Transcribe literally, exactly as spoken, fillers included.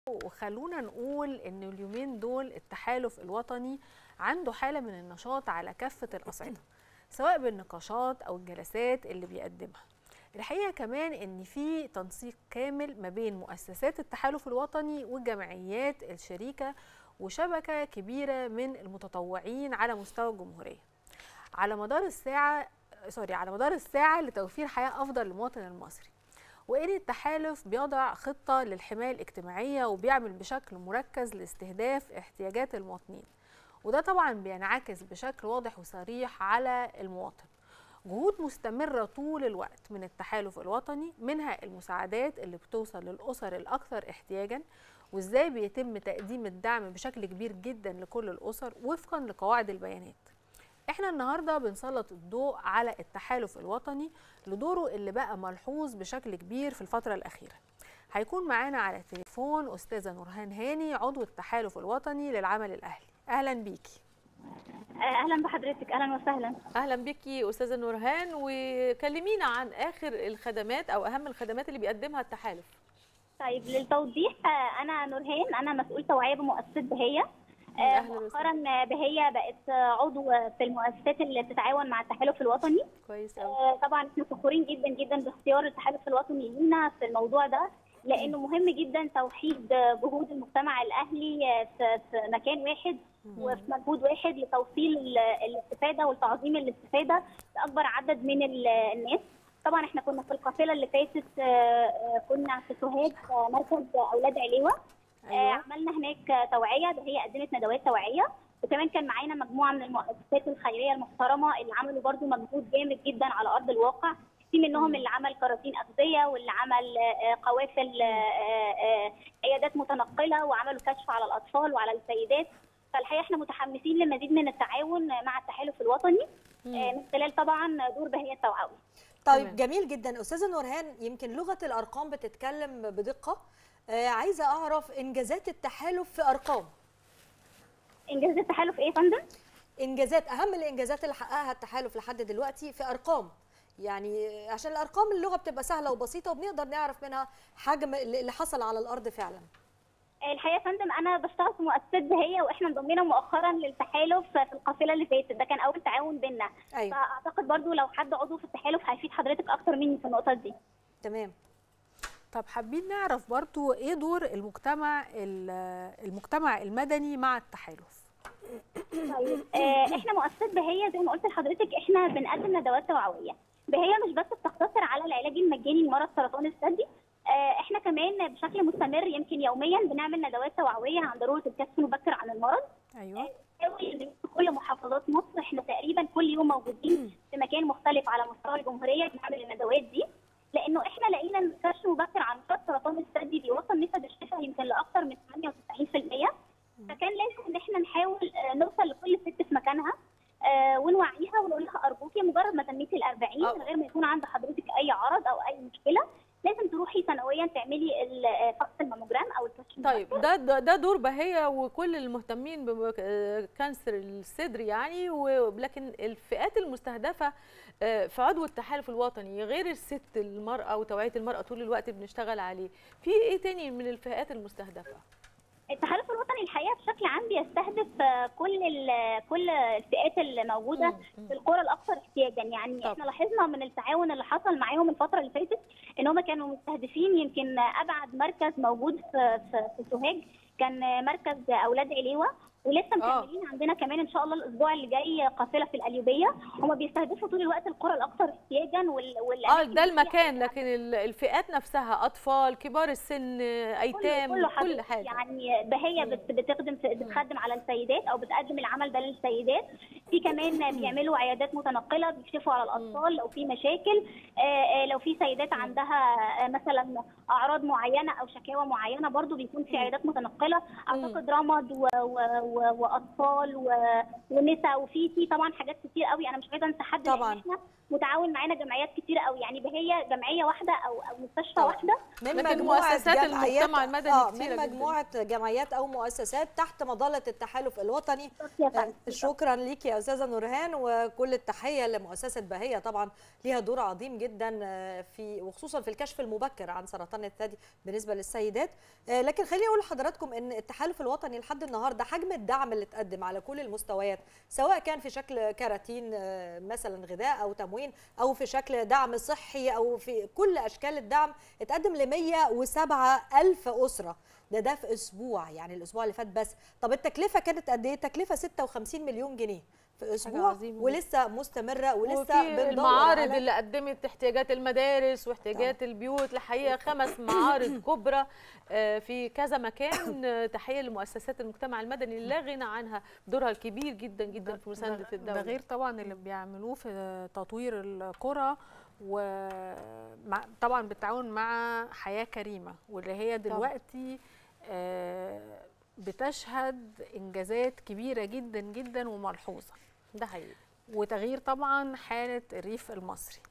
وخلونا نقول ان اليومين دول التحالف الوطني عنده حالة من النشاط على كافة الأصعدة، سواء بالنقاشات أو الجلسات اللي بيقدمها. الحقيقة كمان ان في تنسيق كامل ما بين مؤسسات التحالف الوطني والجمعيات الشريكة وشبكة كبيرة من المتطوعين على مستوى الجمهورية على مدار الساعة سوري على مدار الساعة لتوفير حياة أفضل للمواطن المصري. وإن التحالف بيضع خطة للحماية الاجتماعية وبيعمل بشكل مركز لاستهداف احتياجات المواطنين، وده طبعا بينعكس بشكل واضح وصريح على المواطن. جهود مستمرة طول الوقت من التحالف الوطني، منها المساعدات اللي بتوصل للأسر الأكثر احتياجا، وإزاي بيتم تقديم الدعم بشكل كبير جدا لكل الأسر وفقا لقواعد البيانات. احنا النهارده بنسلط الضوء على التحالف الوطني لدوره اللي بقى ملحوظ بشكل كبير في الفترة الأخيرة. هيكون معانا على التليفون أستاذة نورهان هاني، عضو التحالف الوطني للعمل الأهلي. أهلا بيكي. اهلا بحضرتك. اهلا وسهلا. اهلا بيكي استاذه نورهان، وكلمينا عن اخر الخدمات او اهم الخدمات اللي بيقدمها التحالف. طيب للتوضيح، انا نورهان، انا مسؤول توعيه بمؤسسه بهيه. مؤخرا بهيه بقت عضو في المؤسسات اللي بتتعاون مع التحالف الوطني. كويس قوي. طبعا احنا فخورين جدا جدا باختيار التحالف الوطني لينا في الموضوع ده، لانه مهم جدا توحيد جهود المجتمع الاهلي في مكان واحد وفي مجهود واحد لتوصيل الاستفاده والتعظيم الاستفاده لاكبر عدد من الناس. طبعا احنا كنا في القافله اللي فاتت، كنا في سوهاج مركز اولاد عليوه. أيوة. عملنا هناك توعيه، هي قدمت ندوات توعيه، وكمان كان معانا مجموعه من المؤسسات الخيريه المحترمه اللي عملوا برضو مجهود جامد جدا على ارض الواقع. في منهم اللي عمل كراتين اغذيه، واللي عمل قوافل عيادات متنقله، وعملوا كشف على الاطفال وعلى السيدات. فالحقيقه احنا متحمسين لمزيد من التعاون مع التحالف الوطني من خلال طبعا دور بهيه التوعوي. طيب جميل جدا استاذه نورهان، يمكن لغه الارقام بتتكلم بدقه. آه عايزه اعرف انجازات التحالف في ارقام. انجازات التحالف ايه يا فندم؟ انجازات، اهم الانجازات اللي حققها التحالف لحد دلوقتي في ارقام، يعني عشان الارقام اللغه بتبقى سهله وبسيطه وبنقدر نعرف منها حجم اللي حصل على الارض فعلا. الحقيقه يا فندم انا بشتغل في مؤسسه بهيه، واحنا انضمينا مؤخرا للتحالف في القافله اللي فاتت، ده كان اول تعاون بينا. أيوة. فاعتقد برضو لو حد عضو في التحالف هيفيد حضرتك اكتر مني في النقطه دي. تمام. طب حابين نعرف برضو ايه دور المجتمع المجتمع المدني مع التحالف؟ طيب احنا مؤسسه بهيه زي ما قلت لحضرتك احنا بنقدم ندوات توعويه. بهيه مش بس بتقتصر على العلاج المجاني لمرض سرطان الثدي، احنا كمان بشكل مستمر يمكن يوميا بنعمل ندوات توعويه عن ضروره الكشف المبكر عن المرض. ايوه. في كل محافظات مصر احنا تقريبا كل يوم موجودين في مكان مختلف على مستوى الجمهوريه بنعمل الندوات دي، لانه احنا لقينا ان الكشف المبكر عن مرض سرطان الثدي بيوصل نسب الشفاء يمكن لاكثر من ثمانية وتسعين بالمئة، فكان لازم ان احنا نحاول نوصل لكل ست في مكانها ونوعيها ونقول لها ارجوكي مجرد ما تميتي الأربعين من غير ما يكون عند حضرتك اي عرض او اي مشكله لازم تروحي سنويا تعملي فحص الماموجرام او الكشف. طيب ده ده دور بهيه وكل المهتمين بكانسر الصدر يعني، ولكن الفئات المستهدفه في عضو التحالف الوطني غير الست المراه وتوعيه المراه طول الوقت بنشتغل عليه، في ايه تاني من الفئات المستهدفه؟ التحالف الوطني الحقيقه بشكل عام بيستهدف كل كل الفئات اللي موجوده في القرى الاكثر احتياجا، يعني طب. احنا لاحظنا من التعاون اللي حصل معاهم الفتره اللي فاتت ان هم كانوا مستهدفين. يمكن ابعد مركز موجود في في, في سوهاج كان مركز اولاد عليوه، ولسه مكملين عندنا كمان ان شاء الله الاسبوع اللي جاي قافله في القليوبيه. هم بيستهدفوا طول الوقت القرى الاكثر احتياجا وال اه ده المكان، لكن الفئات نفسها اطفال، كبار السن، ايتام، كل, كل حاجه. يعني بهيه بتخدم بتخدم على السيدات او بتقدم العمل ده للسيدات. في كمان بيعملوا عيادات متنقله بيكشفوا على الاطفال لو في مشاكل، لو في سيدات عندها مثلا اعراض معينه او شكاوى معينه برضو بيكون في عيادات متنقله. اعتقد رمض و واطفال ونساء، وفي في طبعا حاجات كتير قوي. انا مش عايزه انسى حد طبعا. لان احنا متعاون معانا جمعيات كتير قوي، يعني بهي جمعيه واحده او او مستشفى طبعا. واحده من لكن مجموعه مؤسسات جمعيات المجتمع المدني آه كتيرة من جداً. مجموعه جمعيات او مؤسسات تحت مظله التحالف الوطني. يا آه، فندم. شكرا ليك يا استاذه نورهان، وكل التحيه لمؤسسه بهيه، طبعا ليها دور عظيم جدا آه، في وخصوصا في الكشف المبكر عن سرطان الثدي بالنسبه للسيدات. آه، لكن خليني اقول لحضراتكم ان التحالف الوطني لحد النهارده حجم الدعم اللي اتقدم على كل المستويات، سواء كان في شكل كراتين آه، مثلا غذاء او تموين، او في شكل دعم صحي، او في كل اشكال الدعم، اتقدم ل مئة وسبعة ألف اسره. ده ده في اسبوع، يعني الاسبوع اللي فات بس. طب التكلفه كانت قد ايه؟ تكلفه ستة وخمسين مليون جنيه في اسبوع، عظيمة ولسه مستمره، ولسه وفي بندور المعارض على اللي قدمت احتياجات المدارس واحتياجات طبعا. البيوت، الحقيقه خمس معارض كبرى آه، في كذا مكان. آه، تحيه لمؤسسات المجتمع المدني اللي لا غنى عنها، دورها الكبير جدا جدا في مسانده الدوله. ده غير طبعا اللي بيعملوه في تطوير القرى، وطبعا بالتعاون مع حياه كريمه، واللي هي دلوقتي آه، بتشهد انجازات كبيره جدا جدا وملحوظه. ده حقيقي. وتغيير طبعا حاله الريف المصري.